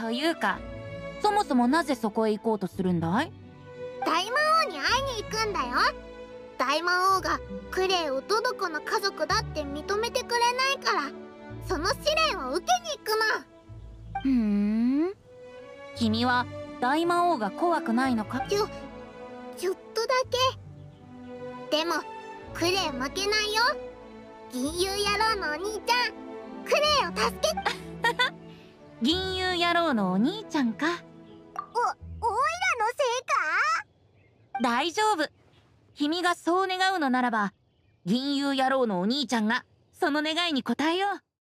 というか、そもそもなぜそこへ行こうとするんだい？ 大魔王に会いに行くんだよ。大魔王がクレイをトドコの家族だって認めてくれないから、その試練を受けに行くの。 ふーん。君は大魔王が怖くないのか？ ちょっとだけ。でもクレイ負けないよ。銀融野郎のお兄ちゃん、クレイを助けて。 銀融野郎のお兄ちゃんか。 おいらのせいか？ 大丈夫。君がそう願うのならば、銀融野郎のお兄ちゃんがその願いに応えよう。